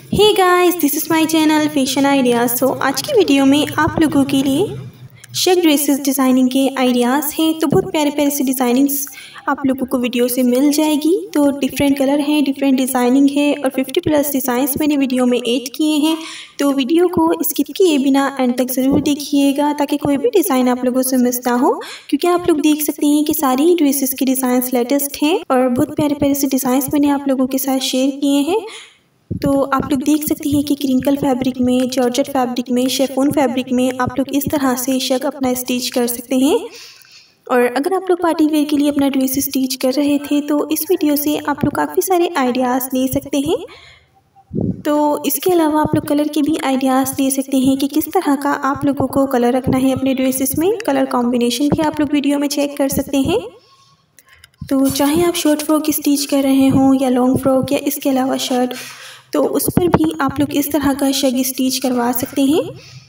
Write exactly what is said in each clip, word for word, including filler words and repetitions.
Hey guys, this is my channel fashion ideas. So आज की video में आप लोगों के लिए शर्ट ड्रेसेस डिज़ाइनिंग के आइडियाज़ हैं। तो बहुत प्यारे प्यारे से डिज़ाइनिंग्स आप लोगों को वीडियो से मिल जाएगी। तो डिफरेंट कलर हैं, डिफरेंट डिज़ाइनिंग है और फिफ्टी प्लस डिज़ाइंस मैंने वीडियो में ऐड किए हैं। तो वीडियो को स्किप किए बिना एंड तक ज़रूर देखिएगा ताकि कोई भी डिज़ाइन आप लोगों से मिस ना हो, क्योंकि आप लोग देख सकते हैं कि सारी ड्रेसेस के डिज़ाइंस लेटेस्ट हैं और बहुत प्यारे प्यारे से डिज़ाइंस मैंने आप लोगों के साथ शेयर किए हैं। तो आप लोग देख सकते हैं कि क्रिंकल फैब्रिक में, जॉर्जेट फैब्रिक में, शेफोन फैब्रिक में आप लोग इस तरह से शग अपना स्टिच कर सकते हैं। और अगर आप लोग पार्टी वेयर के लिए अपना ड्रेस स्टिच कर रहे थे तो इस वीडियो से आप लोग काफ़ी सारे आइडियाज़ ले सकते हैं। तो इसके अलावा आप लोग कलर के भी आइडियाज़ ले सकते हैं कि किस तरह का आप लोगों को कलर रखना है अपने ड्रेसेस में। कलर कॉम्बिनेशन भी आप लोग वीडियो में चेक कर सकते हैं। तो चाहे आप शॉर्ट फ्रॉक स्टिच कर रहे हों या लॉन्ग फ्रॉक या इसके अलावा शर्ट, तो उस पर भी आप लोग इस तरह का शग स्टिच करवा सकते हैं।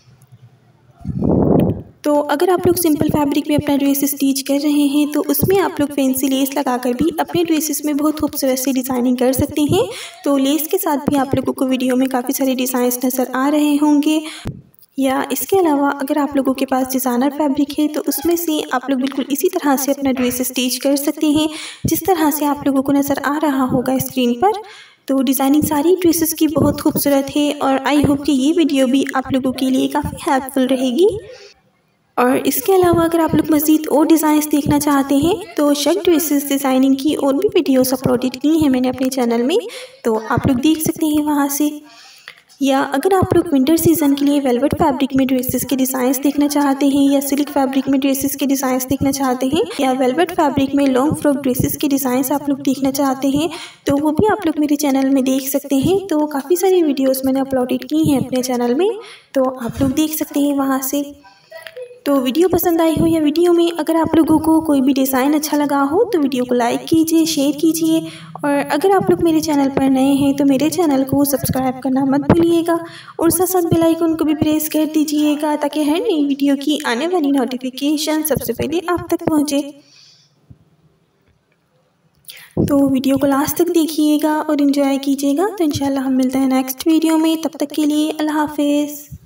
तो अगर आप लोग सिंपल फैब्रिक में अपना ड्रेस स्टिच कर रहे हैं तो उसमें आप लोग फैंसी लेस लगाकर भी अपने ड्रेसेस में बहुत खूबसूरत सी डिज़ाइनिंग कर सकते हैं। तो लेस के साथ भी आप लोगों को वीडियो में काफ़ी सारे डिज़ाइंस नज़र आ रहे होंगे। या इसके अलावा अगर आप लोगों के पास डिज़ाइनर फैब्रिक है तो उसमें से आप लोग बिल्कुल इसी तरह से अपना ड्रेस स्टिच कर सकते हैं जिस तरह से आप लोगों को नज़र आ रहा होगा स्क्रीन पर। तो डिज़ाइनिंग सारी ड्रेसेस की बहुत खूबसूरत है और आई होप कि ये वीडियो भी आप लोगों के लिए काफ़ी हेल्पफुल रहेगी। और इसके अलावा अगर आप लोग मज़ीद और डिज़ाइंस देखना चाहते हैं तो शर्ट ड्रेसेस डिज़ाइनिंग की और भी वीडियोस अपलोडेड की हैं मैंने अपने चैनल में, तो आप लोग देख सकते हैं वहाँ से। या अगर आप लोग विंटर सीज़न के लिए वेलवेट फैब्रिक में ड्रेसेस के डिज़ाइंस देखना चाहते हैं या सिल्क फैब्रिक में ड्रेसेस के डिज़ाइंस देखना चाहते हैं या वेलवेट फैब्रिक में लॉन्ग फ्रॉक ड्रेसेस के डिज़ाइंस आप लोग देखना चाहते हैं तो वो भी आप लोग मेरे चैनल में देख सकते हैं। तो काफ़ी सारी वीडियोस मैंने अपलोडेड की हैं अपने चैनल में, तो आप लोग देख सकते हैं वहाँ से। तो वीडियो पसंद आई हो या वीडियो में अगर आप लोगों को कोई भी डिज़ाइन अच्छा लगा हो तो वीडियो को लाइक कीजिए, शेयर कीजिए। और अगर आप लोग मेरे चैनल पर नए हैं तो मेरे चैनल को सब्सक्राइब करना मत भूलिएगा और साथ साथ बेल आइकन को भी प्रेस कर दीजिएगा ताकि हर नई वीडियो की आने वाली नोटिफिकेशन सबसे पहले आप तक पहुँचे। तो वीडियो को लास्ट तक देखिएगा और एंजॉय कीजिएगा। तो इंशाल्लाह हम मिलते हैं नेक्स्ट वीडियो में, तब तक के लिए अल्लाह हाफिज़।